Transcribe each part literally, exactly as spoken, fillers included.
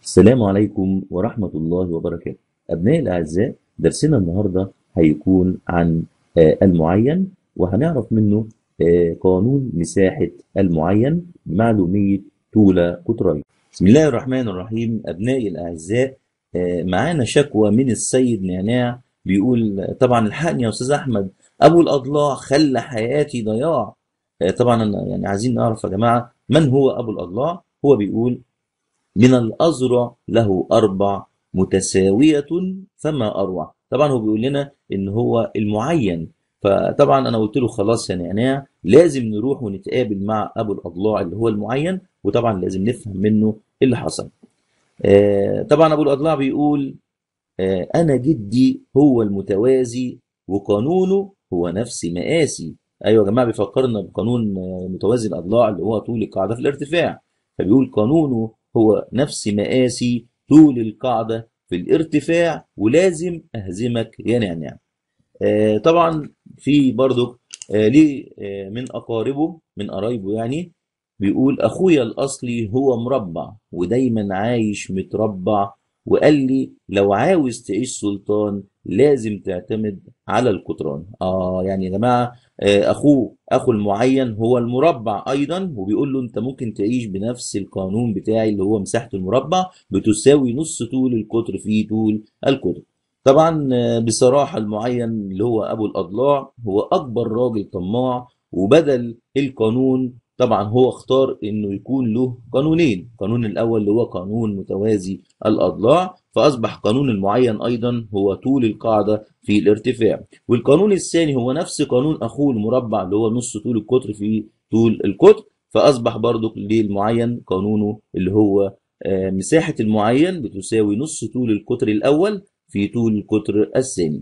السلام عليكم ورحمة الله وبركاته. أبنائي الأعزاء، درسنا النهاردة هيكون عن آه، المعين، وهنعرف منه آه، قانون مساحة المعين بمعلومية طولة قطرين. بسم الله الرحمن الرحيم. أبنائي الأعزاء، آه، معانا شكوى من السيد نعناع، بيقول آه، طبعا الحقني يا أستاذ أحمد، أبو الأضلاع خلى حياتي ضياع. آه، طبعا أنا يعني عايزين نعرف يا جماعة من هو أبو الأضلاع. هو بيقول: من الأزرع له أربع متساوية فما أروع. طبعا هو بيقول لنا إن هو المعين، فطبعا أنا قلت له خلاص يا نعناع، لازم نروح ونتقابل مع أبو الأضلاع اللي هو المعين، وطبعا لازم نفهم منه اللي حصل. آه طبعا أبو الأضلاع بيقول: آه أنا جدي هو المتوازي وقانونه هو نفس مقاسي. أيوة يا جماعة، بيفكرنا بقانون آه، متوازي الأضلاع اللي هو طول القاعدة في الارتفاع. فبيقول قانونه هو نفس مقاسي طول القاعدة في الارتفاع، ولازم أهزمك يا نعناع. آه طبعا في برضو آه ليه آه من أقاربه من قرايبه يعني، بيقول: أخويا الأصلي هو مربع ودايما عايش متربع، وقال لي لو عاوز تعيش سلطان لازم تعتمد على القطران. آه يعني يا جماعة، آه أخوه أخو المعين هو المربع أيضا، وبيقول له أنت ممكن تعيش بنفس القانون بتاعي اللي هو مساحة المربع بتساوي نص طول القطر في طول القطر. طبعا آه، بصراحة المعين اللي هو أبو الأضلاع هو أكبر راجل طماع، وبدل القانون طبعا هو اختار إنه يكون له قانونين. القانون الأول اللي هو قانون متوازي الأضلاع، فأصبح قانون المعين أيضا هو طول القاعدة في الارتفاع، والقانون الثاني هو نفس قانون أخوه المربع اللي هو نص طول القطر في طول القطر، فأصبح برضو للمعين قانونه اللي هو آه، مساحة المعين بتساوي نص طول القطر الأول في طول القطر الثاني.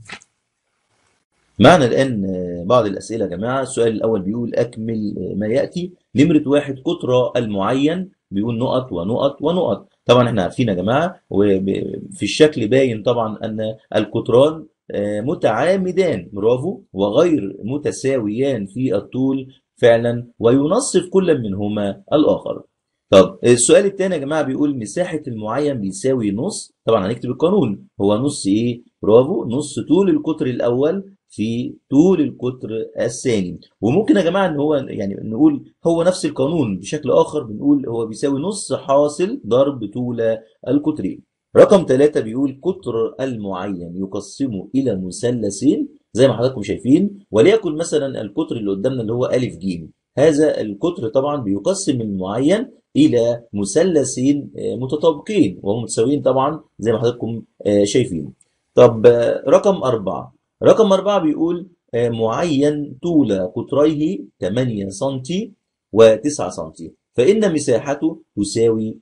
معنا الآن آه، بعض الأسئلة يا جماعة. السؤال الأول بيقول: أكمل آه، ما يأتي. نمرة واحد، قطر المعين، بيقول نقط ونقط ونقط. طبعا احنا عارفين يا جماعة، وفي الشكل باين طبعا أن القطران آه، متعامدان، برافو، وغير متساويان في الطول فعلا، وينصف كل منهما الآخر. طب السؤال التاني يا جماعة بيقول: مساحة المعين بيساوي نص. طبعا هنكتب القانون، هو نص ايه؟ برافو، نص طول القطر الأول في طول القطر الثاني. وممكن يا جماعة ان هو يعني نقول هو نفس القانون بشكل آخر، بنقول هو بيساوي نص حاصل ضرب طول القطرين. رقم ثلاثة بيقول: قطر المعين يقسمه إلى مثلثين زي ما حضراتكم شايفين، وليكن مثلا القطر اللي قدامنا اللي هو أ ج. هذا القطر طبعا بيقسم المعين إلى مثلثين آه، متطابقين وهم متساويين طبعا زي ما حضراتكم آه، شايفين. طب آه، رقم أربعة. رقم أربعة بيقول آه، معين طول قطريه ثمانية سنتي و9 سنتي، فإن مساحته تساوي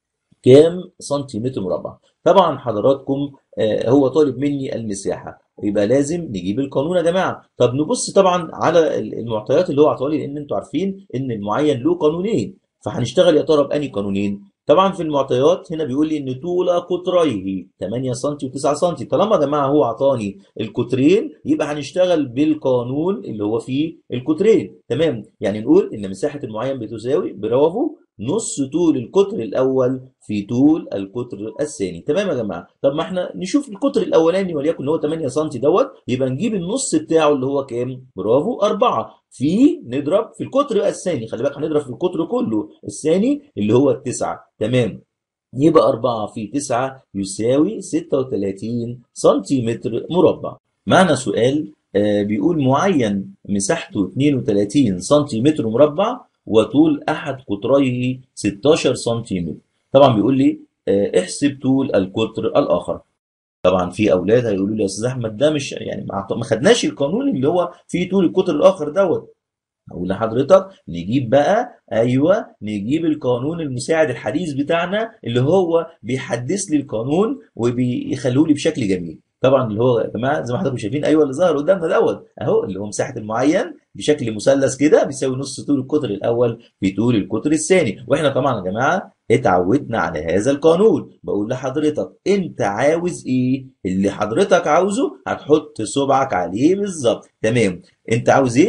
كام سنتيمتر مربع؟ طبعا حضراتكم آه، هو طالب مني المساحة، يبقى لازم نجيب القانون يا جماعة. طب نبص طبعا على المعطيات اللي هو عطاها لي، لأن انتوا عارفين إن المعين له قانونين، فهنشتغل يا ترى بأني قانونين. طبعا في المعطيات هنا بيقول لي ان طول قطريه ثمانية سنتي و9 سنتي. طالما يا جماعه هو عطاني القطرين، يبقى هنشتغل بالقانون اللي هو فيه القطرين. تمام، يعني نقول ان مساحه المعين بتساوي، برافو، نص طول القطر الاول في طول القطر الثاني. تمام يا جماعه. طب ما احنا نشوف القطر الاولاني وليكن اللي هو ثمانية سنتي دوت، يبقى نجيب النص بتاعه اللي هو كام؟ برافو، أربعة، في نضرب في القطر الثاني. خلي بالك هنضرب في القطر كله الثاني اللي هو التسعة. تمام، يبقى أربعة في تسعة يساوي ستة وثلاثين سنتيمتر مربع. معنا سؤال آه، بيقول: معين مساحته اثنين وثلاثين سنتيمتر مربع وطول أحد قطريه ستاشر سنتيمتر. طبعا بيقول لي آه، احسب طول القطر الآخر. طبعا في اولاد هيقولوا لي يا استاذ احمد ده مش يعني ما ما خدناش القانون اللي هو فيه طول القطر الاخر دوت. اقول لحضرتك نجيب بقى، ايوه، نجيب القانون المساعد الحديث بتاعنا اللي هو بيحدث لي القانون وبيخليه لي بشكل جميل. طبعا اللي هو يا جماعه زي ما حضراتكم شايفين، ايوه، اللي ظهر قدامنا دوت اهو، اللي هو مساحه المعين بشكل مثلث كده بيساوي نص طول القطر الاول في طول القطر الثاني. واحنا طبعا يا جماعه اتعودنا على هذا القانون. بقول لحضرتك انت عاوز ايه؟ اللي حضرتك عاوزه هتحط صبعك عليه بالظبط. تمام، انت عاوز ايه؟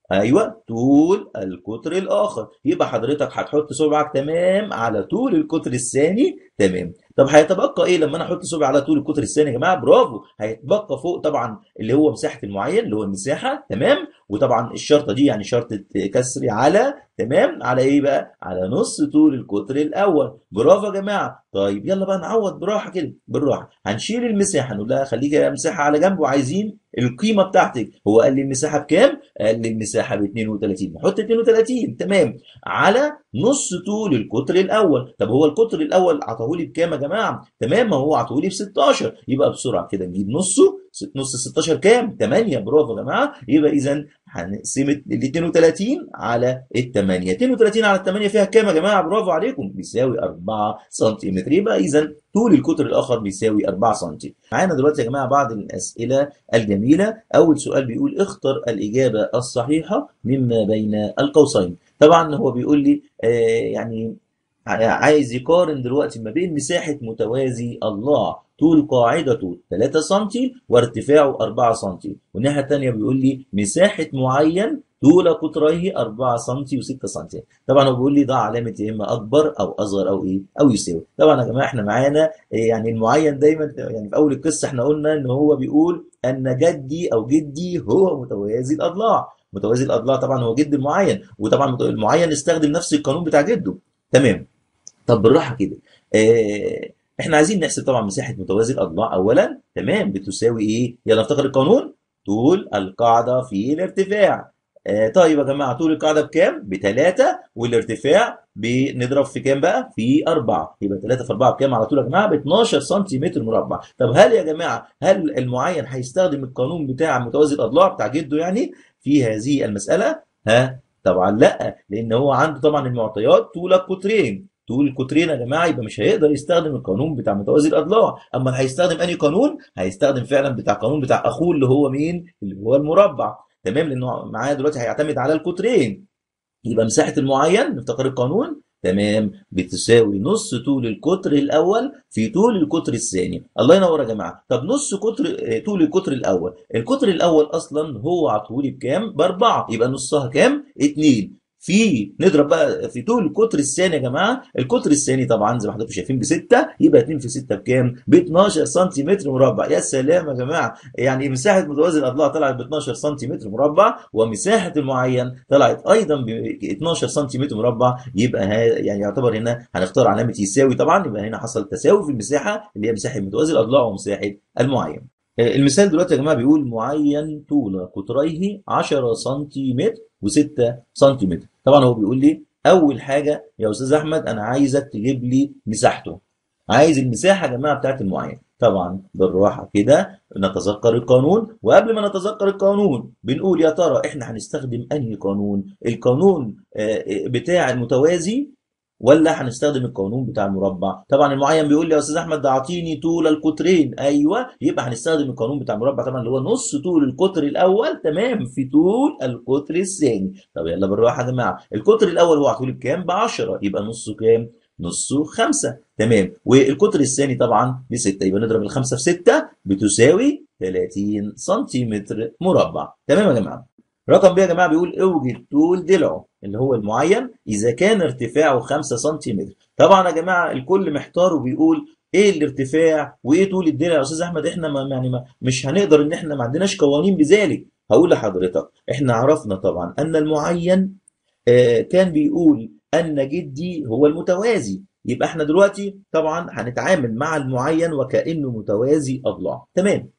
ايوه طول القطر الاخر. يبقى حضرتك هتحط صبعك تمام على طول القطر الثاني. تمام. طب هيتبقى ايه لما انا احط صبعي على طول القطر الثاني يا جماعه؟ برافو، هيتبقى فوق طبعا اللي هو مساحه المعين اللي هو المساحه. تمام. وطبعا الشرطه دي يعني شرطه كسر على، تمام، على ايه بقى؟ على نص طول القطر الاول. برافو يا جماعه. طيب يلا بقى نعوض براحه كده، بالراحه. هنشيل المساحه نقول لها خليكي مساحه على جنب، وعايزين القيمه بتاعتك. هو قال لي المساحه بكام؟ قال لي المساحه ب اتنين وتلاتين. نحط اتنين وتلاتين. تمام. على نص طول القطر الاول. طب هو القطر الاول عطاهولي بكام يا جماعه؟ تمام، ما هو عطاهولي ب ستاشر. يبقى بسرعه كده نجيب نصه. نص ستاشر كام؟ تمانية. برافو يا جماعه. يبقى اذا هنقسم ال اتنين وتلاتين على ال تمانية. اتنين وتلاتين على ال تمانية فيها كام يا جماعه؟ برافو عليكم، بيساوي اربعة سنتيمتر. يبقى اذا طول القطر الاخر بيساوي اربعة سنتي. معانا دلوقتي يا جماعه بعض الاسئله الجميله. اول سؤال بيقول اختر الاجابه الصحيحه مما بين القوسين. طبعا هو بيقول لي آه يعني عايز يقارن دلوقتي ما بين مساحة متوازي الضلع طول قاعدته تلاتة سنتي وارتفاعه اربعة سنتي، والناحية التانية بيقول لي مساحة معين طول قطريه اربعة سنتي وستة سنتي. طبعا هو بيقول لي ضع علامة يا اما اكبر او اصغر او ايه او يساوي. طبعا يا جماعة احنا معانا يعني المعين دايما، يعني في اول القصة احنا قلنا ان هو بيقول ان جدي او جدي هو متوازي الاضلاع. متوازي الاضلاع طبعا هو جد المعين، وطبعا المعين استخدم نفس القانون بتاع جده. تمام. طب بالراحه كده، آه احنا عايزين نحسب طبعا مساحه متوازي الاضلاع اولا. تمام. بتساوي ايه؟ يلا نفتكر القانون. طول القاعده في الارتفاع. آه طيب يا جماعه طول القاعده بكام؟ ب تلاتة، والارتفاع بنضرب في كام بقى؟ في اربعة. يبقى تلاتة في اربعة بكام على طول يا جماعه؟ ب اتناشر سنتيمتر مربع. طب هل يا جماعه هل المعين هيستخدم القانون بتاع متوازي الاضلاع بتاع جده يعني في هذه المساله؟ ها؟ طبعا لا، لان هو عنده طبعا المعطيات طول القطرين. طول القطرين يا جماعه، يبقى مش هيقدر يستخدم القانون بتاع متوازي الاضلاع. اما هيستخدم انهي قانون؟ هيستخدم فعلا بتاع القانون بتاع اخوه اللي هو مين؟ اللي هو المربع. تمام. لانه معاه دلوقتي هيعتمد على القطرين. يبقى مساحه المعين نفتكر القانون. تمام. بتساوي نص طول القطر الاول في طول القطر الثاني. الله ينور يا جماعه. طب نص قطر طول القطر الاول، القطر الاول اصلا هو عطولي بكام؟ باربعه. يبقى نصها كام؟ اتنين. في نضرب بقى في طول القطر الثاني يا جماعه. القطر الثاني طبعا زي ما حضراتكم شايفين ب ستة. يبقى اتنين في ستة بكام؟ ب اتناشر سنتيمتر مربع. يا سلام يا جماعه. يعني مساحه متوازي الاضلاع طلعت ب اتناشر سنتيمتر مربع، ومساحه المعين طلعت ايضا ب اتناشر سنتيمتر مربع. يبقى يعني يعتبر هنا هنختار علامه يساوي طبعا. يبقى هنا حصل تساوي في المساحه اللي هي مساحه متوازي الاضلاع ومساحه المعين. المثال دلوقتي يا جماعه بيقول معين طول قطريه عشرة سنتيمتر و6 سنتيمتر. طبعا هو بيقول لي اول حاجه يا استاذ احمد انا عايزك تجيب لي مساحته. عايز المساحه يا جماعه بتاعت المعين. طبعا بالراحه كده نتذكر القانون، وقبل ما نتذكر القانون بنقول يا ترى احنا هنستخدم انهي قانون؟ القانون بتاع المتوازي ولا هنستخدم القانون بتاع المربع؟ طبعا المعين بيقول لي يا استاذ احمد ده اعطيني طول القطرين. ايوه، يبقى هنستخدم القانون بتاع المربع طبعا اللي هو نص طول القطر الاول تمام في طول القطر الثاني. طب يلا بالراحه يا جماعه. القطر الاول هو عطولي بكام؟ ب عشرة. يبقى نصه كام؟ نصه خمسة. تمام. والقطر الثاني طبعا ب ستة. يبقى نضرب الخمسه في ستة بتساوي تلاتين سنتيمتر مربع. تمام يا جماعه. رقم ب يا جماعه بيقول اوجد طول ضلعه اللي هو المعين اذا كان ارتفاعه خمسة سنتيمتر. طبعا يا جماعه الكل محتار وبيقول ايه الارتفاع وايه طول الضلع يا استاذ احمد؟ احنا ما يعني ما مش هنقدر ان احنا ما عندناش قوانين بذلك. هقول لحضرتك احنا عرفنا طبعا ان المعين آه كان بيقول ان جدي هو المتوازي. يبقى احنا دلوقتي طبعا هنتعامل مع المعين وكانه متوازي اضلاع. تمام.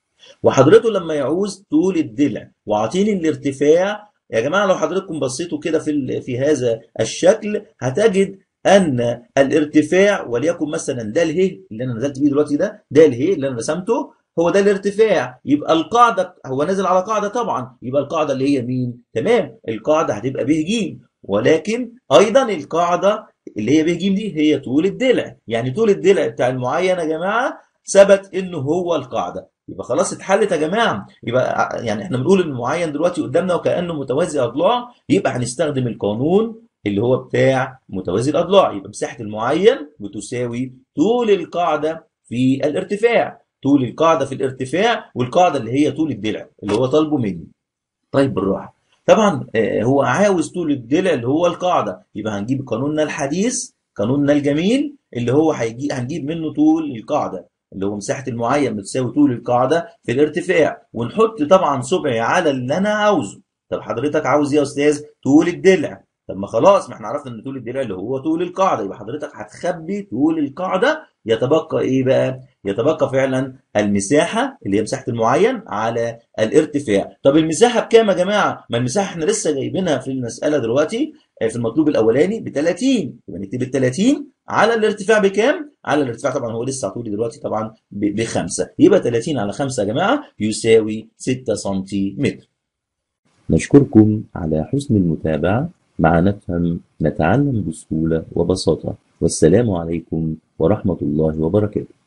وحضرته لما يعوز طول الضلع وعاطيني الارتفاع يا جماعه، لو حضرتكم بصيتوا كده في في هذا الشكل هتجد ان الارتفاع وليكن مثلا ده اله اللي انا نزلت بيه دلوقتي، ده ده اله اللي انا رسمته هو ده الارتفاع. يبقى القاعده هو نازل على قاعده طبعا، يبقى القاعده اللي هي مين؟ تمام. القاعده هتبقى ب ج، ولكن ايضا القاعده اللي هي ب ج دي هي طول الضلع. يعني طول الضلع بتاع المعين يا جماعه ثبت انه هو القاعده. يبقى خلاص اتحلت يا جماعه. يبقى يعني احنا بنقول ان المعين دلوقتي قدامنا وكانه متوازي اضلاع، يبقى هنستخدم القانون اللي هو بتاع متوازي الاضلاع. يبقى مساحه المعين بتساوي طول القاعده في الارتفاع. طول القاعده في الارتفاع والقاعده اللي هي طول الضلع اللي هو طالبه مني. طيب بالراحه. طبعا آه، هو عاوز طول الضلع اللي هو القاعدة، يبقى هنجيب قانوننا الحديث، قانوننا الجميل اللي هو هيجي هنجيب منه طول القاعدة اللي هو مساحة المعين بتساوي طول القاعدة في الارتفاع، ونحط طبعا صبعي على اللي أنا عاوزه. طب حضرتك عاوز إيه يا أستاذ؟ طول الضلع. طب ما خلاص، ما احنا عرفنا إن طول الضلع اللي هو طول القاعدة، يبقى حضرتك هتخبي طول القاعدة، يتبقى إيه بقى؟ يتبقى فعلا المساحة اللي هي مساحة المعين على الارتفاع. طب المساحة بكام يا جماعة؟ ما المساحة احنا لسه جايبينها في المسألة دلوقتي آه، في المطلوب الأولاني ب ثلاثين، يبقى نكتب ال ثلاثين على الارتفاع بكام؟ على الارتفاع طبعا هو لسه عطولي دلوقتي طبعا بخمسة، يبقى ثلاثين على خمسة يا جماعة يساوي ستة سنتيمتر. نشكركم على حسن المتابعة. مع نفهم نتعلم بسهولة وبساطة، والسلام عليكم ورحمة الله وبركاته.